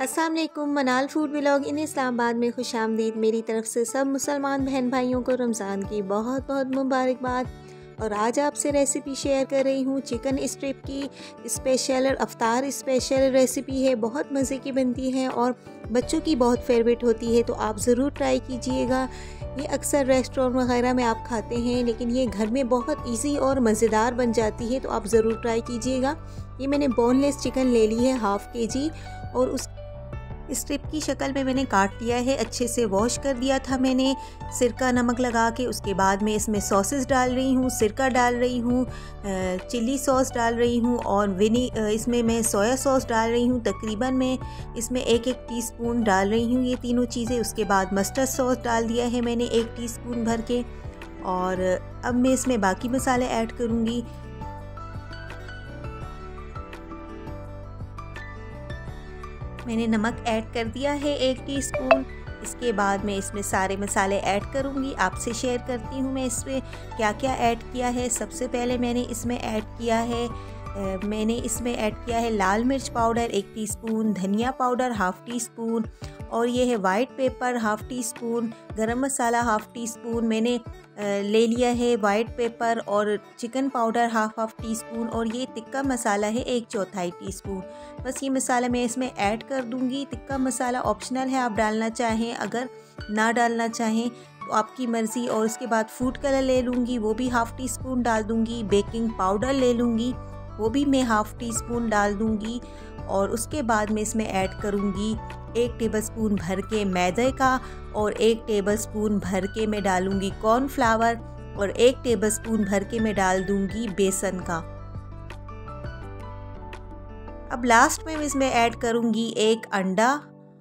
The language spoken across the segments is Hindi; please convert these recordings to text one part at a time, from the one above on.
अस्सलाम वालेकुम। मनाल फूड व्लॉग इन इस्लामाबाद में खुशामदीद। मेरी तरफ से सब मुसलमान बहन भाइयों को रमज़ान की बहुत बहुत मुबारकबाद। और आज आपसे रेसिपी शेयर कर रही हूँ चिकन स्ट्रिप की स्पेशल और अफ्तार स्पेशल रेसिपी है। बहुत मज़े की बनती है और बच्चों की बहुत फेवरेट होती है, तो आप ज़रूर ट्राई कीजिएगा। ये अक्सर रेस्टोरेंट वगैरह में आप खाते हैं, लेकिन ये घर में बहुत इजी और मज़ेदार बन जाती है, तो आप ज़रूर ट्राई कीजिएगा। ये मैंने बोनलेस चिकन ले ली है हाफ़ kg और उस स्ट्रिप की शक्ल में मैंने काट लिया है। अच्छे से वॉश कर दिया था मैंने सिरका नमक लगा के। उसके बाद मैं इसमें सॉसेस डाल रही हूँ, सिरका डाल रही हूँ, चिली सॉस डाल रही हूँ और इसमें मैं सोया सॉस डाल रही हूँ। तकरीबन मैं इसमें 1-1 टीस्पून डाल रही हूँ ये तीनों चीज़ें। उसके बाद मस्टर्ड सॉस डाल दिया है मैंने 1 टीस्पून भर के। और अब मैं इसमें बाकी मसाले ऐड करूँगी। मैंने नमक ऐड कर दिया है 1 टीस्पून। इसके बाद मैं इसमें सारे मसाले ऐड करूँगी। आपसे शेयर करती हूँ मैं इसमें क्या क्या ऐड किया है। सबसे पहले मैंने इसमें ऐड किया है लाल मिर्च पाउडर 1 टीस्पून, धनिया पाउडर हाफ़ टीस्पून, और ये है वाइट पेपर हाफ़ टीस्पून, गरम मसाला हाफ़ टीस्पून मैंने ले लिया है वाइट पेपर, और चिकन पाउडर हाफ़ टीस्पून, और ये टिक्का मसाला है 1/4 टीस्पून। बस ये मसाला मैं इसमें ऐड कर दूंगी। टिक्का मसाला ऑप्शनल है, आप डालना चाहें, अगर ना डालना चाहें तो आपकी मर्ज़ी। और उसके बाद फूड कलर ले लूँगी, वो भी हाफ़ टीस्पून डाल दूँगी। बेकिंग पाउडर ले लूँगी, वो भी मैं हाफ़ टीस्पून डाल दूँगी। और उसके बाद मैं इसमें ऐड करूँगी 1 टेबलस्पून भर के मैदे का, और 1 टेबलस्पून भर के मैं डालूँगी कॉर्नफ्लावर, और 1 टेबलस्पून भर के मैं डाल दूँगी बेसन का। अब लास्ट में इसमें ऐड करूँगी 1 अंडा।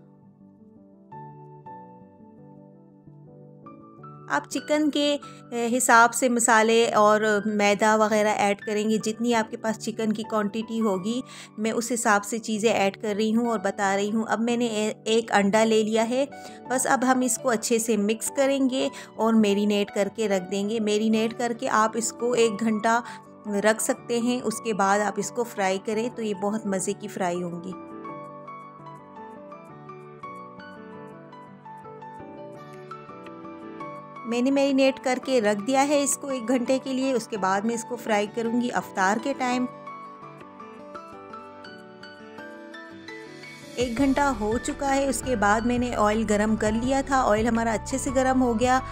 आप चिकन के हिसाब से मसाले और मैदा वगैरह ऐड करेंगे, जितनी आपके पास चिकन की क्वांटिटी होगी मैं उस हिसाब से चीज़ें ऐड कर रही हूँ और बता रही हूँ। अब मैंने 1 अंडा ले लिया है। बस अब हम इसको अच्छे से मिक्स करेंगे और मैरिनेट करके रख देंगे। मैरिनेट करके आप इसको 1 घंटा रख सकते हैं। उसके बाद आप इसको फ्राई करें तो ये बहुत मज़े की फ्राई होंगी। मैंने मैरिनेट करके रख दिया है इसको 1 घंटे के लिए। उसके बाद मैं इसको फ्राई करूँगी अफ्तार के टाइम। 1 घंटा हो चुका है। उसके बाद मैंने ऑयल गरम कर लिया था। ऑयल हमारा अच्छे से गरम हो गया।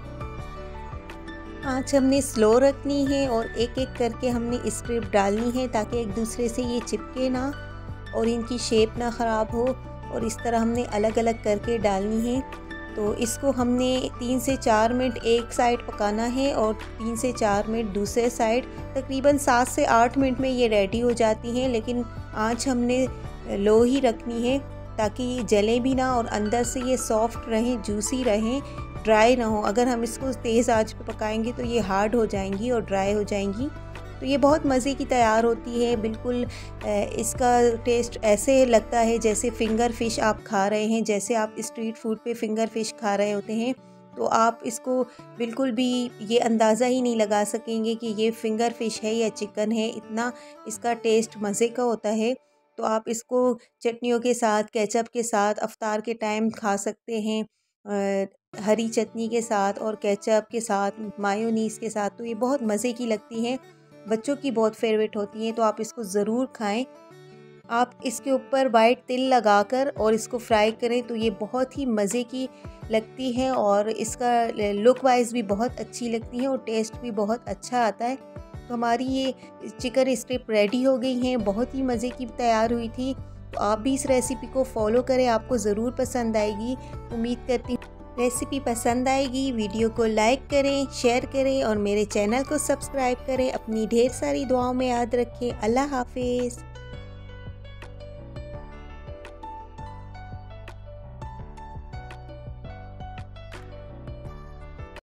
आँच हमने स्लो रखनी है और एक-एक करके हमने स्ट्रिप डालनी है, ताकि एक दूसरे से ये चिपके ना और इनकी शेप ना ख़राब हो। और इस तरह हमने अलग अलग करके डालनी है। तो इसको हमने 3 से 4 मिनट एक साइड पकाना है और 3 से 4 मिनट दूसरे साइड। तकरीबन 7 से 8 मिनट में ये रेडी हो जाती हैं, लेकिन आँच हमने लो ही रखनी है, ताकि ये जले भी ना और अंदर से ये सॉफ्ट रहें, जूसी रहें, ड्राई ना हो। अगर हम इसको तेज़ आंच पे पकाएंगे तो ये हार्ड हो जाएंगी और ड्राई हो जाएंगी। तो ये बहुत मज़े की तैयार होती है। बिल्कुल इसका टेस्ट ऐसे लगता है जैसे फिंगर फ़िश आप खा रहे हैं, जैसे आप स्ट्रीट फूड पे फिंगर फ़िश खा रहे होते हैं। तो आप इसको बिल्कुल भी ये अंदाज़ा ही नहीं लगा सकेंगे कि ये फिंगर फ़िश है या चिकन है, इतना इसका टेस्ट मज़े का होता है। तो आप इसको चटनियों के साथ, केचप के साथ अफ्तार के टाइम खा सकते हैं, हरी चटनी के साथ और केचप के साथ, मायोनीज़ के साथ। तो ये बहुत मज़े की लगती हैं, बच्चों की बहुत फेवरेट होती हैं। तो आप इसको ज़रूर खाएं। आप इसके ऊपर वाइट तिल लगाकर और इसको फ्राई करें तो ये बहुत ही मज़े की लगती है और इसका लुक वाइज भी बहुत अच्छी लगती है और टेस्ट भी बहुत अच्छा आता है। तो हमारी ये चिकन स्ट्रिप रेडी हो गई हैं, बहुत ही मज़े की तैयार हुई थी। तो आप भी इस रेसिपी को फॉलो करें, आपको ज़रूर पसंद आएगी। उम्मीद करती हूँ रेसिपी पसंद आएगी। वीडियो को लाइक करें, शेयर करें और मेरे चैनल को सब्सक्राइब करें। अपनी ढेर सारी दुआओं में याद रखें। अल्लाह हाफिज़।